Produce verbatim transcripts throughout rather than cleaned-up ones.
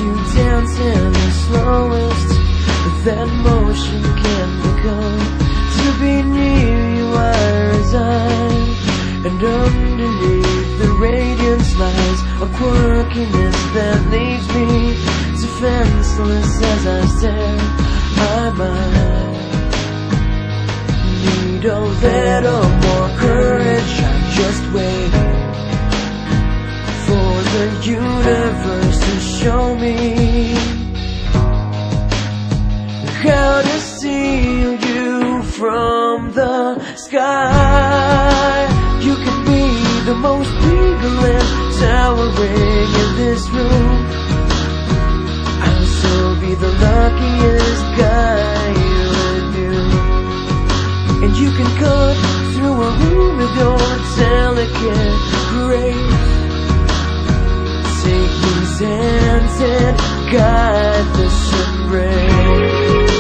you dancing the slowest that motion can become. To be near you I resign, and underneath the radiance lies a quirkiness that leaves me defenseless as I stare. I might need a little more courage. I'm just waiting for the universe to show me how to steal you from the sky. You can be the most regal and towering in this room. I'll still be the luckiest guy with you. And you can cut through a room with your delicate grace. Take these hands and guide this embrace.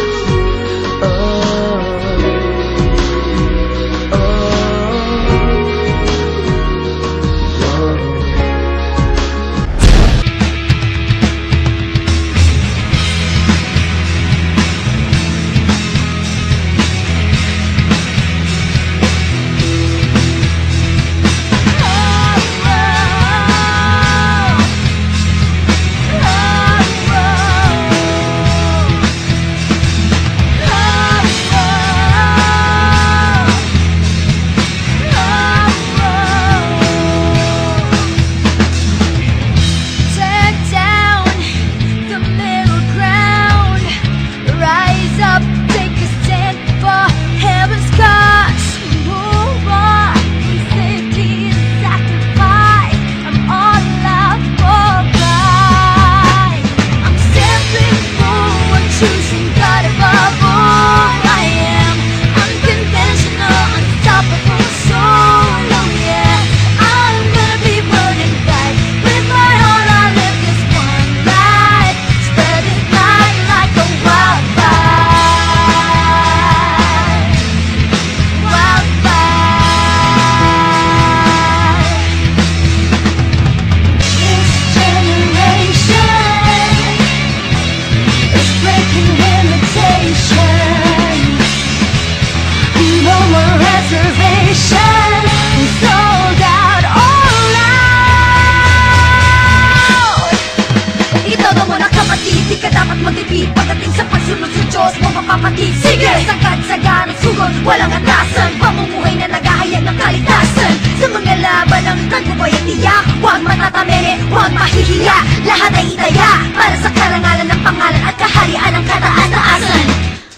Pagdating sa pagsunod sa Diyos mo mapapatid. Sige! Sagad-sagan at sugod, walang atasan. Pamumuhay na naghahayag ng kaligtasan. Sa mga laban ng nagbubuhay at tiyak, huwag matatamere, huwag mahihiya. Lahat ay itaya para sa karangalan ng pangalan at kaharian ng kataas-taasan.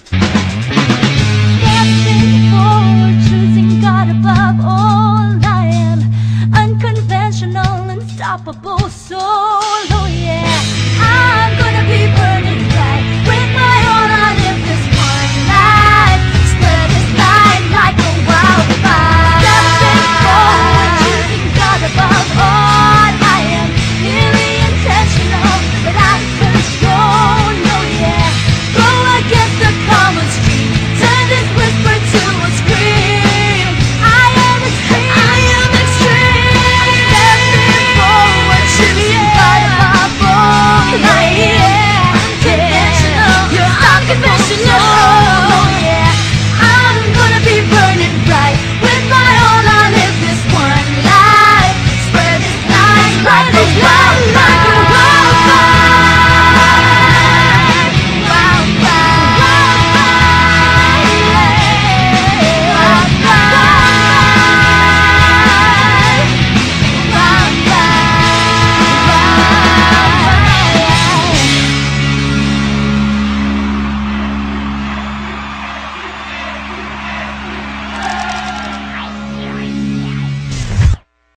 Stepping forward, choosing God above all. I am unconventional, unstoppable soul. Oh yeah, I'm gonna be burning bright. With my heart I live this one life. Spread this light like a wildfire. Stepping forward, choosing God above all. I am really intentional, but I'm control. Oh yeah, go against the common stream. Turn this whisper to a scream. I am extreme, I am extreme. Stepping forward, choosing God above all. I am